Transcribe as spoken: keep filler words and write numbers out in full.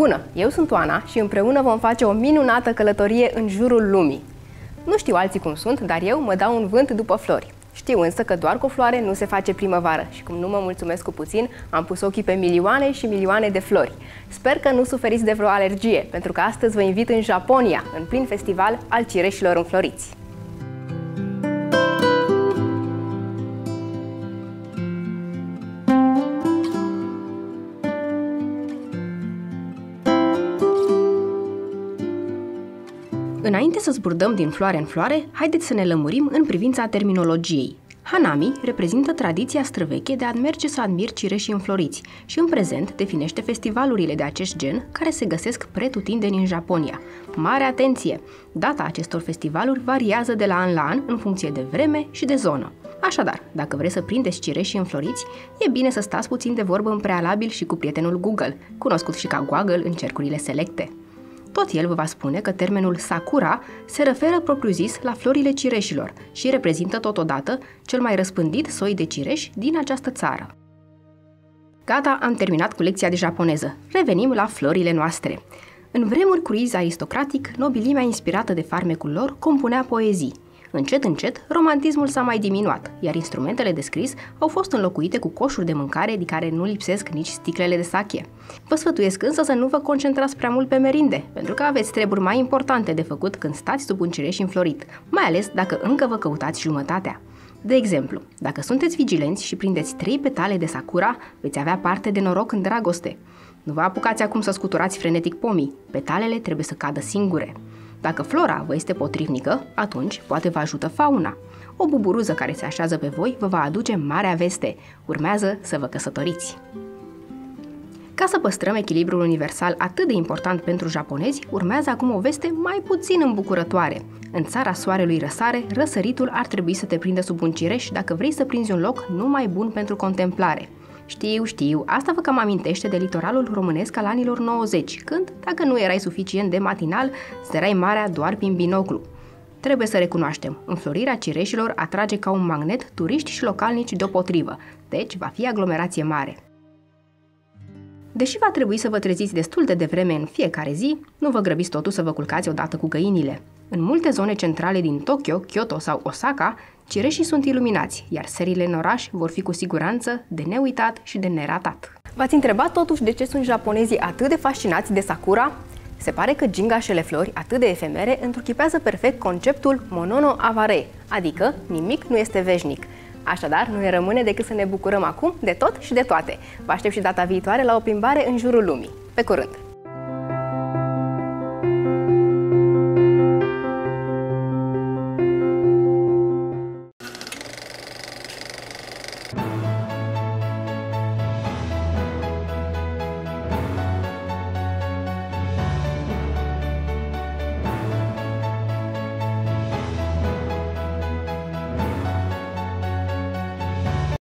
Bună! Eu sunt Oana și împreună vom face o minunată călătorie în jurul lumii. Nu știu alții cum sunt, dar eu mă dau un vânt după flori. Știu însă că doar cu o floare nu se face primăvară și cum nu mă mulțumesc cu puțin, am pus ochii pe milioane și milioane de flori. Sper că nu suferiți de vreo alergie, pentru că astăzi vă invit în Japonia, în plin festival al cireșilor înfloriți. Înainte să zburdăm din floare în floare, haideți să ne lămurim în privința terminologiei. Hanami reprezintă tradiția străveche de a merge să admiri cireșii înfloriți și în prezent definește festivalurile de acest gen care se găsesc pretutindeni în Japonia. Mare atenție! Data acestor festivaluri variază de la an la an în funcție de vreme și de zonă. Așadar, dacă vreți să prindeți cireșii înfloriți, e bine să stați puțin de vorbă în prealabil și cu prietenul Google, cunoscut și ca Google în cercurile selecte. Tot el vă va spune că termenul Sakura se referă propriu-zis la florile cireșilor și reprezintă totodată cel mai răspândit soi de cireș din această țară. Gata, am terminat cu lecția de japoneză. Revenim la florile noastre. În vremuri cu riz aristocratic, nobilimea inspirată de farmecul lor compunea poezii. Încet, încet, romantismul s-a mai diminuat, iar instrumentele de scris au fost înlocuite cu coșuri de mâncare din care nu lipsesc nici sticlele de sake. Vă sfătuiesc însă să nu vă concentrați prea mult pe merinde, pentru că aveți treburi mai importante de făcut când stați sub un cireș înflorit, mai ales dacă încă vă căutați jumătatea. De exemplu, dacă sunteți vigilenți și prindeți trei petale de sakura, veți avea parte de noroc în dragoste. Nu vă apucați acum să scuturați frenetic pomii, petalele trebuie să cadă singure. Dacă flora vă este potrivnică, atunci poate vă ajută fauna. O buburuză care se așează pe voi vă va aduce marea veste. Urmează să vă căsătoriți. Ca să păstrăm echilibrul universal atât de important pentru japonezi, urmează acum o veste mai puțin îmbucurătoare. În țara soarelui răsare, răsăritul ar trebui să te prindă sub un cireș dacă vrei să prinzi un loc numai bun pentru contemplare. Știu, știu, asta vă cam amintește de litoralul românesc al anilor nouăzeci, când, dacă nu erai suficient de matinal, zăreai marea doar prin binoclu. Trebuie să recunoaștem, înflorirea cireșilor atrage ca un magnet turiști și localnici deopotrivă, deci va fi aglomerație mare. Deși va trebui să vă treziți destul de devreme în fiecare zi, nu vă grăbiți totuși să vă culcați odată cu găinile. În multe zone centrale din Tokyo, Kyoto sau Osaka, cireșii sunt iluminați, iar seriile în oraș vor fi cu siguranță de neuitat și de neratat. V-ați întrebat totuși de ce sunt japonezii atât de fascinați de sakura? Se pare că gingașele flori atât de efemere întruchipează perfect conceptul monono avare, adică nimic nu este veșnic. Așadar, nu ne rămâne decât să ne bucurăm acum de tot și de toate. Vă aștept și data viitoare la o plimbare în jurul lumii. Pe curând!